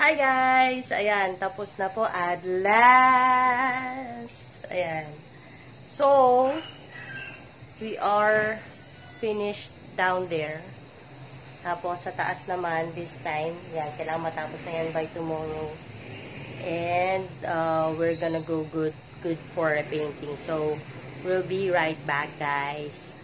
Hi guys! Ayan, tapos na po at last. Ayan. So, we are finished down there. Tapos sa taas naman this time. Yan, kailangan matapos na yan by tomorrow. And we're gonna go good for a painting. So, we'll be right back guys.